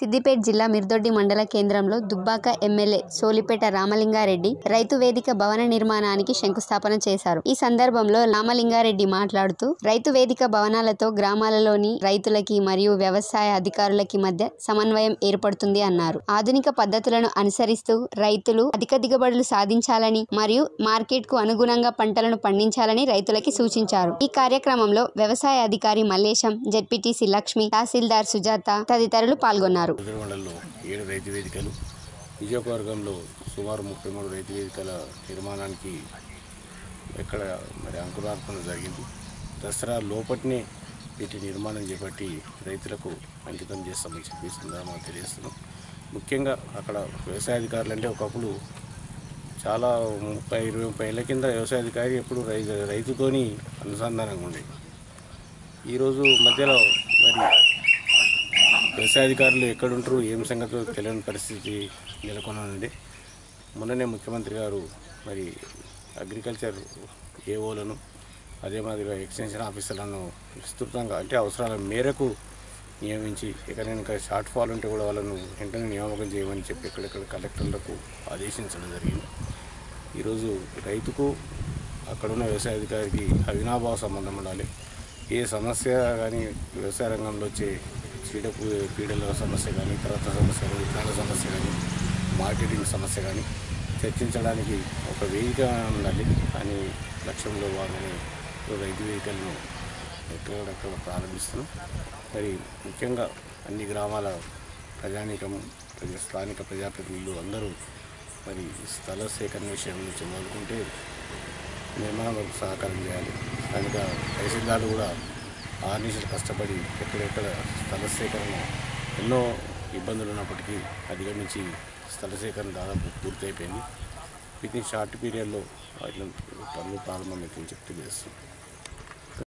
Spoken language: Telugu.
సిద్దిపేట జిల్లా మిర్దొడ్డి మండల కేంద్రంలో దుబ్బాక ఎమ్మెల్యే సోలిపేట రామలింగారెడ్డి రైతు వేదిక భవన నిర్మాణానికి శంకుస్థాపన చేశారు. ఈ సందర్భంలో రామలింగారెడ్డి మాట్లాడుతూ రైతు వేదిక భవనాలతో గ్రామాలలోని రైతులకి మరియు వ్యవసాయ అధికారులకి మధ్య సమన్వయం ఏర్పడుతుంది అన్నారు. ఆధునిక పద్ధతులను అనుసరిస్తూ రైతులు అధిక దిగుబడులు సాధించాలని మరియు మార్కెట్ కు అనుగుణంగా పంటలను పండించాలని రైతులకి సూచించారు. ఈ కార్యక్రమంలో వ్యవసాయ అధికారి మల్లేశం, జెడ్పీటీసీ లక్ష్మి, తహసీల్దార్ సుజాత తదితరులు పాల్గొన్నారు. మండలంలో 7 రైతు వేదికలు, నియోజకవర్గంలో సుమారు 33 రైతు వేదికల నిర్మాణానికి ఇక్కడ అంకురార్పణ జరిగింది. దసరా లోపటినే వీటి నిర్మాణం చేపట్టి రైతులకు అంకితం చేస్తామని చెప్పి సందర్భంగా తెలియజేస్తున్నాం. ముఖ్యంగా అక్కడ వ్యవసాయ అధికారులు అంటే ఒకప్పుడు చాలా 30-20 ఏళ్ళ కింద వ్యవసాయ అధికారి ఎప్పుడు రైతుతోని అనుసంధానంగా ఉండేది. ఈరోజు మధ్యలో మరి వ్యవసాయ అధికారులు ఎక్కడుంటారు, ఏం సంగతో తెలియని పరిస్థితి నెలకొన్నది. మొన్ననే ముఖ్యమంత్రి గారు మరి అగ్రికల్చర్ ఏఓలను, అదే మాదిరిగా ఎక్స్టెన్షన్ ఆఫీసర్లను విస్తృతంగా అంటే అవసరాల మేరకు నియమించి ఎక్కడైనా షార్ట్ ఫాల్ ఉంటే కూడా వాళ్ళను వెంటనే నియామకం చేయమని చెప్పి ఎక్కడెక్కడ కలెక్టర్లకు ఆదేశించడం జరిగింది. ఈరోజు రైతుకు అక్కడున్న వ్యవసాయ అధికారికి అవినాభావ సంబంధం ఉండాలి. ఏ సమస్య కానీ వ్యవసాయ రంగంలో వచ్చే పీడల సమస్య కానీ, తర్వాత సమస్య కానీ, విత్తనాల సమస్య కానీ, మార్కెటింగ్ సమస్య కానీ చర్చించడానికి ఒక వేదిక ఉండాలి అని లక్ష్యంలో భాగంగా రైతు వేదికలను ఎక్కడెక్కడ ప్రారంభిస్తున్నాం. మరి ముఖ్యంగా అన్ని గ్రామాల ప్రజానీకం, స్థానిక ప్రజాప్రతినిధులు అందరూ మరి స్థల సేకరణ విషయం నుంచి మొదలుకుంటే నిర్మాణం వరకు సహకారం చేయాలి. స్థానిక తహసీల్దార్లు కూడా ఆర్నిషలు కష్టపడి ఎక్కడెక్కడ స్థల సేకరణ ఎన్నో ఇబ్బందులు ఉన్నప్పటికీ అధిగమించి స్థల సేకరణ దాదాపు పూర్తి అయిపోయింది. విత్ ఇన్ షార్ట్ పీరియడ్లో వాటి పనులు ప్రారంభమవుతుందని చెప్పి తెలియజేస్తుంది.